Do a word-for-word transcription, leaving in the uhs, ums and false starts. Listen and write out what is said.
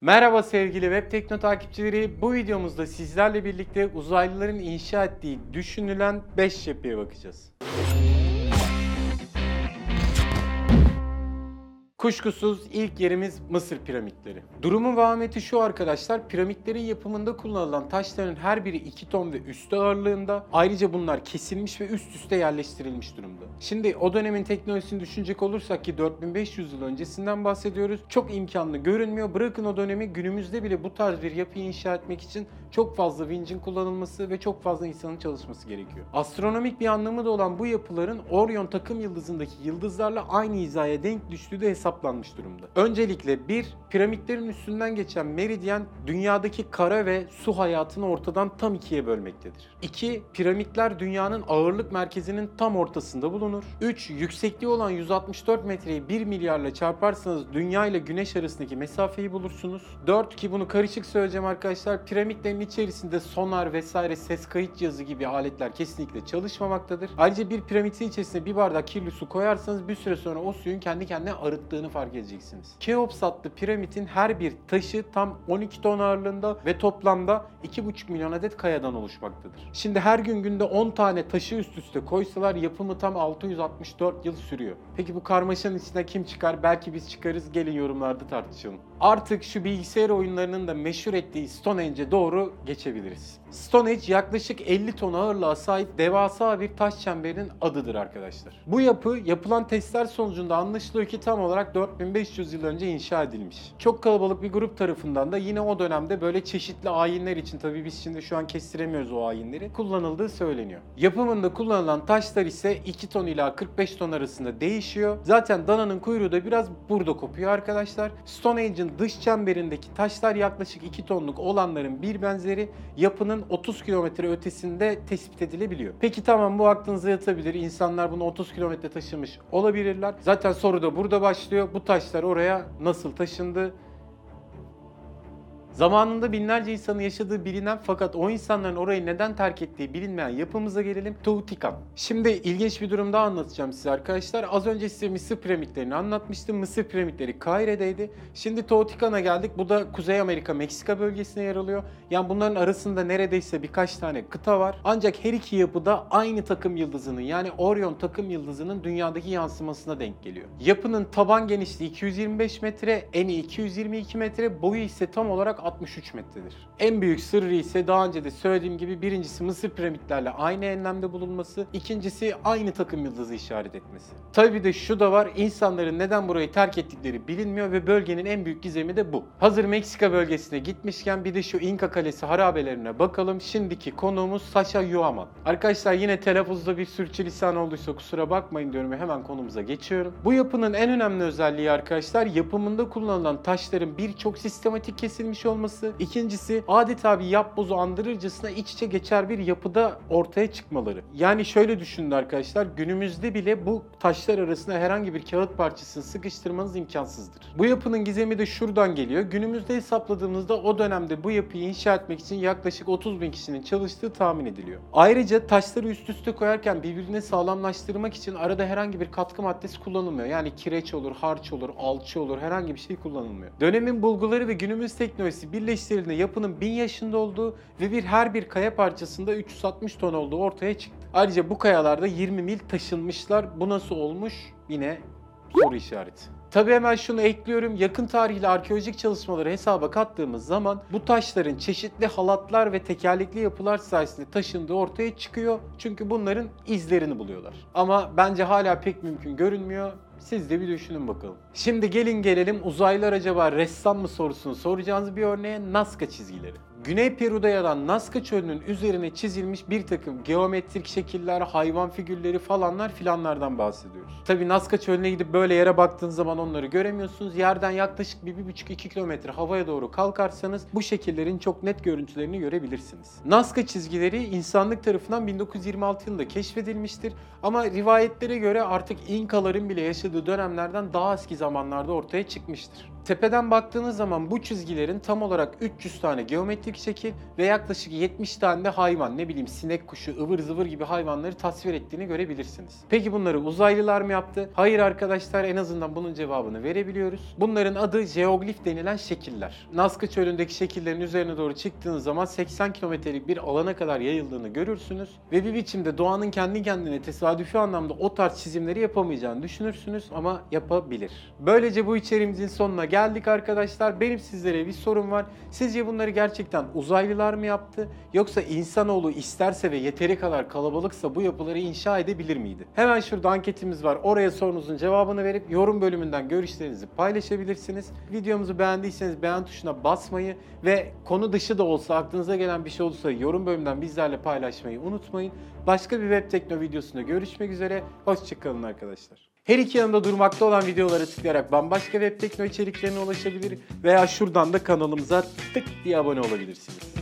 Merhaba sevgili Web Tekno takipçileri. Bu videomuzda sizlerle birlikte uzaylıların inşa ettiği düşünülen beş yapıya bakacağız. Kuşkusuz ilk yerimiz Mısır piramitleri. Durumun vahimeti şu arkadaşlar, piramitlerin yapımında kullanılan taşların her biri iki ton ve üstü ağırlığında. Ayrıca bunlar kesilmiş ve üst üste yerleştirilmiş durumda. Şimdi o dönemin teknolojisini düşünecek olursak ki dört bin beş yüz yıl öncesinden bahsediyoruz. Çok imkanlı görünmüyor. Bırakın o dönemi, günümüzde bile bu tarz bir yapıyı inşa etmek için çok fazla vincin kullanılması ve çok fazla insanın çalışması gerekiyor. Astronomik bir anlamı da olan bu yapıların Orion takım yıldızındaki yıldızlarla aynı hizaya denk düştüğü de hesaplanmış durumda. Öncelikle bir, piramitlerin üstünden geçen meridyen dünyadaki kara ve su hayatını ortadan tam ikiye bölmektedir. iki. Piramitler dünyanın ağırlık merkezinin tam ortasında bulunur. üç. Yüksekliği olan yüz altmış dört metreyi bir milyarla çarparsanız dünya ile güneş arasındaki mesafeyi bulursunuz. dört. Ki bunu karışık söyleyeceğim arkadaşlar, piramitlerin içerisinde sonar vesaire ses kayıt cihazı gibi aletler kesinlikle çalışmamaktadır. Ayrıca bir piramitin içerisine bir bardak kirli su koyarsanız bir süre sonra o suyun kendi kendine arıttığını fark edeceksiniz. Keops adlı piramitin her bir taşı tam on iki ton ağırlığında ve toplamda iki buçuk milyon adet kayadan oluşmaktadır. Şimdi her gün günde on tane taşı üst üste koysalar yapımı tam altı yüz altmış dört yıl sürüyor. Peki bu karmaşanın içinde kim çıkar? Belki biz çıkarız. Gelin yorumlarda tartışalım. Artık şu bilgisayar oyunlarının da meşhur ettiği Stonehenge'e doğru geçebiliriz. Stonehenge yaklaşık elli ton ağırlığa sahip devasa bir taş çemberinin adıdır arkadaşlar. Bu yapı yapılan testler sonucunda anlaşılıyor ki tam olarak dört bin beş yüz yıl önce inşa edilmiş. Çok kalabalık bir grup tarafından da yine o dönemde böyle çeşitli ayinler için, tabii biz şimdi şu an kestiremiyoruz o ayinleri, kullanıldığı söyleniyor. Yapımında kullanılan taşlar ise iki ton ila kırk beş ton arasında değişiyor. Zaten dananın kuyruğu da biraz burada kopuyor arkadaşlar. Stonehenge'in dış çemberindeki taşlar yaklaşık iki tonluk olanların bir benzeri, yapının otuz kilometre ötesinde tespit edilebiliyor. Peki tamam, bu aklınıza yatabilir. İnsanlar bunu otuz kilometre taşımış olabilirler. Zaten soru da burada başlıyor. Bu taşlar oraya nasıl taşındı? Zamanında binlerce insanın yaşadığı bilinen fakat o insanların orayı neden terk ettiği bilinmeyen yapımıza gelelim. Teotihuacan. Şimdi ilginç bir durum daha anlatacağım size arkadaşlar. Az önce size Mısır piramitlerini anlatmıştım. Mısır piramitleri Kahire'deydi. Şimdi Teotihuacan'a geldik. Bu da Kuzey Amerika, Meksika bölgesine yer alıyor. Yani bunların arasında neredeyse birkaç tane kıta var. Ancak her iki yapı da aynı takım yıldızının, yani Orion takım yıldızının dünyadaki yansımasına denk geliyor. Yapının taban genişliği iki yüz yirmi beş metre, eni iki yüz yirmi iki metre, boyu ise tam olarak altmış üç metredir. En büyük sırrı ise daha önce de söylediğim gibi birincisi Mısır piramitlerle aynı enlemde bulunması, ikincisi aynı takım yıldızı işaret etmesi. Tabii de şu da var, insanların neden burayı terk ettikleri bilinmiyor ve bölgenin en büyük gizemi de bu. Hazır Meksika bölgesine gitmişken bir de şu İnka Kalesi harabelerine bakalım. Şimdiki konuğumuz Sacsayhuaman. Arkadaşlar yine telaffuzda bir sürçülisan olduysa kusura bakmayın diyorum ve hemen konumuza geçiyorum. Bu yapının en önemli özelliği arkadaşlar, yapımında kullanılan taşların birçok sistematik kesilmiş olması. İkincisi adeta bir yapbozu andırırcasına iç içe geçer bir yapıda ortaya çıkmaları. Yani şöyle düşünün arkadaşlar, günümüzde bile bu taşlar arasında herhangi bir kağıt parçasını sıkıştırmanız imkansızdır. Bu yapının gizemi de şuradan geliyor. Günümüzde hesapladığımızda o dönemde bu yapıyı inşa etmek için yaklaşık otuz bin kişinin çalıştığı tahmin ediliyor. Ayrıca taşları üst üste koyarken birbirine sağlamlaştırmak için arada herhangi bir katkı maddesi kullanılmıyor. Yani kireç olur, harç olur, alçı olur, herhangi bir şey kullanılmıyor. Dönemin bulguları ve günümüz teknolojisi birleştirildiğinde yapının bin yaşında olduğu ve bir her bir kaya parçasında üç yüz altmış ton olduğu ortaya çıktı. Ayrıca bu kayalarda yirmi mil taşınmışlar. Bu nasıl olmuş? Yine soru işareti. Tabii hemen şunu ekliyorum. Yakın tarihli arkeolojik çalışmaları hesaba kattığımız zaman bu taşların çeşitli halatlar ve tekerlekli yapılar sayesinde taşındığı ortaya çıkıyor. Çünkü bunların izlerini buluyorlar. Ama bence hala pek mümkün görünmüyor. Siz de bir düşünün bakalım. Şimdi gelin gelelim uzaylılar acaba ressam mı sorusunu soracağınız bir örneğe, Nazca çizgileri. Güney Peru'da yer alan Nazca Çölü'nün üzerine çizilmiş bir takım geometrik şekiller, hayvan figürleri falanlar filanlardan bahsediyoruz. Tabii Nazca Çölü'ne gidip böyle yere baktığınız zaman onları göremiyorsunuz. Yerden yaklaşık bir bir buçuk iki kilometre havaya doğru kalkarsanız bu şekillerin çok net görüntülerini görebilirsiniz. Nazca çizgileri insanlık tarafından bin dokuz yüz yirmi altı yılında keşfedilmiştir. Ama rivayetlere göre artık İnkaların bile yaşadığı dönemlerden daha eski zamanlarda ortaya çıkmıştır. Tepeden baktığınız zaman bu çizgilerin tam olarak üç yüz tane geometrik şekil ve yaklaşık yetmiş tane de hayvan, ne bileyim sinek, kuşu, ıvır zıvır gibi hayvanları tasvir ettiğini görebilirsiniz. Peki bunları uzaylılar mı yaptı? Hayır arkadaşlar, en azından bunun cevabını verebiliyoruz. Bunların adı jeoglif denilen şekiller. Nazca Çölü'ndeki şekillerin üzerine doğru çıktığınız zaman seksen kilometrelik bir alana kadar yayıldığını görürsünüz ve bir biçimde doğanın kendi kendine tesadüfi anlamda o tarz çizimleri yapamayacağını düşünürsünüz ama yapabilir. Böylece bu içeriğimizin sonuna geldik arkadaşlar. Benim sizlere bir sorum var. Sizce bunları gerçekten uzaylılar mı yaptı? Yoksa insanoğlu isterse ve yeteri kadar kalabalıksa bu yapıları inşa edebilir miydi? Hemen şurada anketimiz var. Oraya sorunuzun cevabını verip yorum bölümünden görüşlerinizi paylaşabilirsiniz. Videomuzu beğendiyseniz beğen tuşuna basmayı ve konu dışı da olsa aklınıza gelen bir şey olursa yorum bölümünden bizlerle paylaşmayı unutmayın. Başka bir web tekno videosunda görüşmek üzere. Hoşçakalın arkadaşlar. Her iki yanımda durmakta olan videolara tıklayarak bambaşka web tekno içeriklerine ulaşabilir veya şuradan da kanalımıza tık diye abone olabilirsiniz.